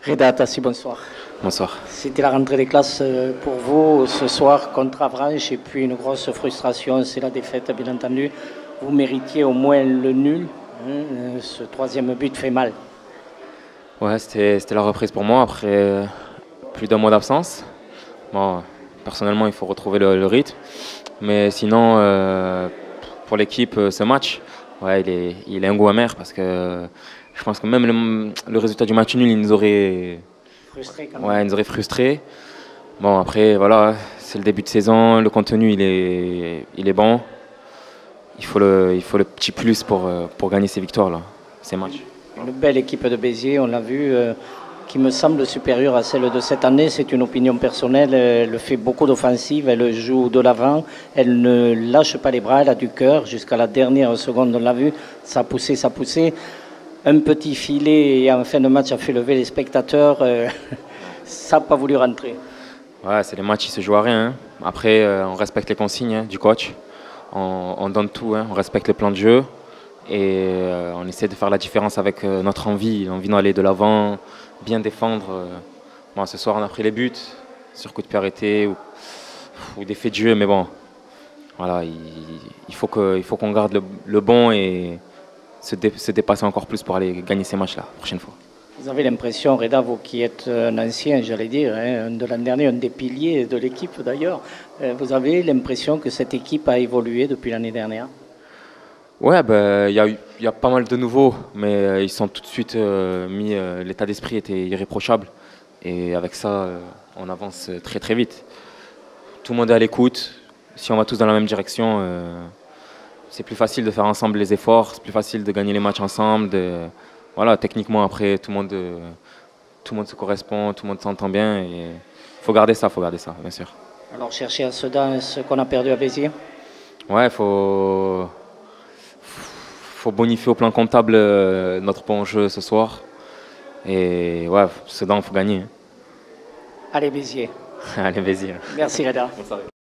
Reda Atassi, bonsoir. Bonsoir. C'était la rentrée des classes pour vous ce soir contre Avranches et puis une grosse frustration, c'est la défaite bien entendu. Vous méritiez au moins le nul, hein, ce troisième but fait mal. Ouais, c'était la reprise pour moi après plus d'un mois d'absence. Bon, personnellement, il faut retrouver le rythme. Mais sinon, pour l'équipe, ce match, ouais, il est un goût amer parce que je pense que même le résultat du match nul, il nous aurait, Frustré quand même. ouais, il nous aurait frustrés. Bon, après, voilà, c'est le début de saison, le contenu, il est bon. Il faut le petit plus pour gagner ces victoires-là, ces matchs. Une belle équipe de Béziers, on l'a vu, qui me semble supérieure à celle de cette année. C'est une opinion personnelle. Elle fait beaucoup d'offensives, elle joue de l'avant, elle ne lâche pas les bras, elle a du cœur. Jusqu'à la dernière seconde, on l'a vu, ça a poussé, ça a poussé. Un petit filet et en fin de match a fait lever les spectateurs. Ça n'a pas voulu rentrer. Ouais, c'est les matchs qui se jouent à rien, hein. Après, on respecte les consignes, hein, du coach. On donne tout, hein. On respecte le plan de jeu. Et on essaie de faire la différence avec notre envie d'aller de l'avant, bien défendre. Bon, ce soir, on a pris les buts sur coup de pied arrêté ou des faits de jeu, mais bon, voilà, il faut qu'on garde le bon et se dépasser encore plus pour aller gagner ces matchs-là, la prochaine fois. Vous avez l'impression, Reda, vous qui êtes un ancien, j'allais dire, hein, de l'an dernier, un des piliers de l'équipe d'ailleurs, vous avez l'impression que cette équipe a évolué depuis l'année dernière? Ouais, ben, il y a pas mal de nouveaux, mais ils sont tout de suite mis. L'état d'esprit était irréprochable. Et avec ça, on avance très très vite. Tout le monde est à l'écoute. Si on va tous dans la même direction, c'est plus facile de faire ensemble les efforts, c'est plus facile de gagner les matchs ensemble. Voilà, techniquement, après, tout le monde se correspond, tout le monde s'entend bien. Et faut garder ça, bien sûr. Alors chercher à Sedan ce qu'on a perdu à Béziers? Ouais, faut bonifier au plan comptable notre bon jeu ce soir. Et ouais, Sedan, il faut gagner. Allez Béziers. Allez, vas-y. Merci Reda. Bonne soirée.